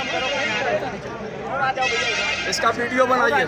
इसका वीडियो बनाइए।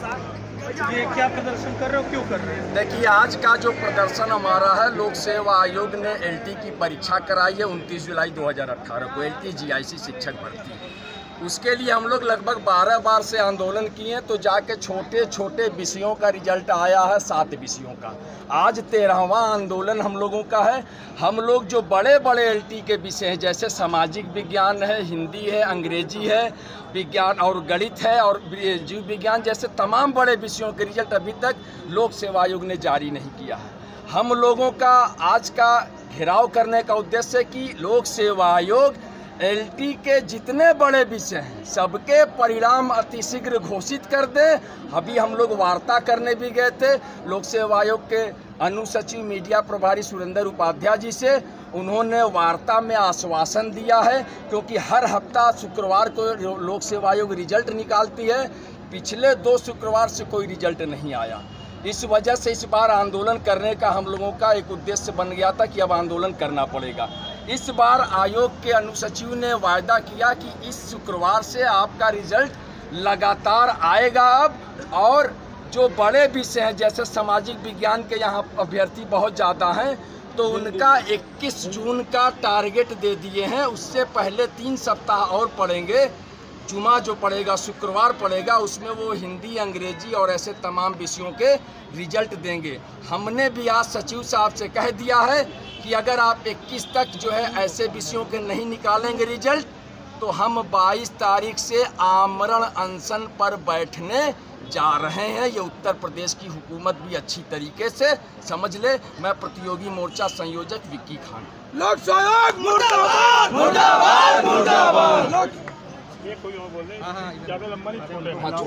ये क्या प्रदर्शन कर रहे हो, क्यों कर रहे हैं? देखिए, आज का जो प्रदर्शन हमारा है, लोक सेवा आयोग ने एलटी की परीक्षा कराई है 29 जुलाई 2018 को, एलटी जीआईसी शिक्षक भर्ती। उसके लिए हम लोग लगभग 12 बार से आंदोलन किए, तो जाके छोटे छोटे विषयों का रिजल्ट आया है 7 विषयों का। आज 13वां आंदोलन हम लोगों का है। हम लोग जो बड़े बड़े एलटी के विषय हैं, जैसे सामाजिक विज्ञान है, हिंदी है, अंग्रेजी है, विज्ञान और गणित है और जीव विज्ञान जैसे तमाम बड़े विषयों के रिजल्ट अभी तक लोक सेवा आयोग ने जारी नहीं किया है। हम लोगों का आज का घेराव करने का उद्देश्य है कि लोक सेवा आयोग एलटी के जितने बड़े विषय हैं सबके परिणाम अतिशीघ्र घोषित कर दे। अभी हम लोग वार्ता करने भी गए थे लोक सेवा आयोग के अनुसचिव मीडिया प्रभारी सुरेंद्र उपाध्याय जी से। उन्होंने वार्ता में आश्वासन दिया है, क्योंकि हर हफ्ता शुक्रवार को लोक सेवा आयोग रिजल्ट निकालती है। पिछले 2 शुक्रवार से कोई रिजल्ट नहीं आया। इस वजह से इस बार आंदोलन करने का हम लोगों का एक उद्देश्य बन गया था कि अब आंदोलन करना पड़ेगा। इस बार आयोग के अनुसचिव ने वायदा किया कि इस शुक्रवार से आपका रिजल्ट लगातार आएगा अब, और जो बड़े विषय हैं जैसे सामाजिक विज्ञान के यहाँ अभ्यर्थी बहुत ज़्यादा हैं, तो उनका 21 जून का टारगेट दे दिए हैं। उससे पहले 3 सप्ताह और पढ़ेंगे। जुमा जो पड़ेगा, शुक्रवार पड़ेगा, उसमें वो हिंदी, अंग्रेजी और ऐसे तमाम विषयों के रिजल्ट देंगे। हमने भी आज सचिव साहब से कह दिया है कि अगर आप 21 तक जो है ऐसे विषयों के नहीं निकालेंगे रिजल्ट, तो हम 22 तारीख से आमरण अनशन पर बैठने जा रहे हैं। ये उत्तर प्रदेश की हुकूमत भी अच्छी तरीके से समझ ले। मैं प्रतियोगी मोर्चा संयोजक विक्की खान। लोक सेवा आयोग मुर्दाबाद, मुर्दाबाद, मुर्दाबाद। ये कोई और बोल रहे हैं, ज़्यादा लंबा नहीं, छोटे हाँ, बोलो।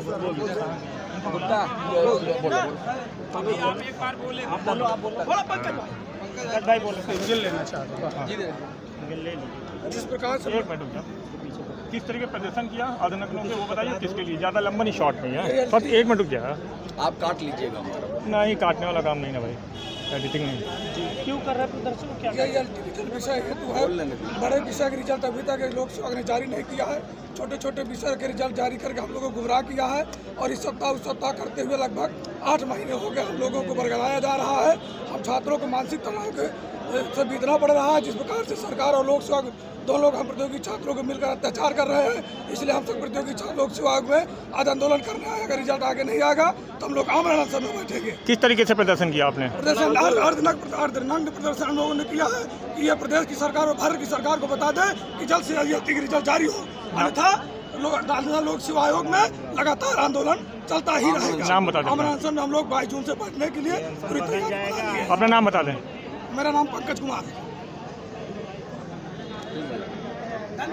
अभी आप एक बार बोले, आप बोलो, आप बोलो। पंकज भाई बोलो, सिंगल लेना चाहते हो? जी दे। सिंगल ले लीजिए। जिस प्रकार से एक मिनट रुक जाओ। किस तरीके प्रदर्शन किया आधुनिक लोगों से, वो बताइए किसके लिए? ज़्यादा लंबा नहीं, शॉर्ट नहीं है, बस 1 मिनट रुक जाए। आप काट लीजिएगा हमारा। नहीं, काटने वाला काम नहीं ना भाई, एडिटिंग नहीं। क्यों कर रहे हैं प्रदर्शन, क्या ये डिजिटल विषय हेतु है। बड़े विषय के रिजल्ट अभी तक लोक सेवा ने जारी नहीं किया है। छोटे छोटे विषय के रिजल्ट जारी करके हम लोगों को गुमराह किया है, और इस सप्ताह उस सप्ताह करते हुए लगभग 8 महीने हो गए हम लोगों को बरगलाया जा रहा है। हम छात्रों को मानसिक तनाव के से बीतना पड़ रहा है। जिस प्रकार से सरकार और लोक सेवा दोनों लोग हम प्रतियोगी छात्रों को मिलकर अत्याचार कर रहे हैं, इसलिए हम सब प्रतियोगी लोक सेवा आयोग में आज आंदोलन करने आए। अगर रिजल्ट आगे नहीं आएगा तो हम लोग आमरण अनशन में बैठेंगे। किस तरीके से प्रदर्शन किया आपने? प्रदर्शन अर्धनग्न प्रदर्शन हम लोगों ने किया है कि ये प्रदेश की सरकार और भारत की सरकार को बता दें कि जल्द से जल्द रिजल्ट जारी हो, अन्यथा लोक सेवा आयोग में लगातार आंदोलन चलता ही रहेगा। नाम बता दें। आमरण अनशन में हम लोग 22 जून से बैठने के लिए पूरी तैयारी। अपना नाम बता दें। मेरा नाम पंकज कुमार है।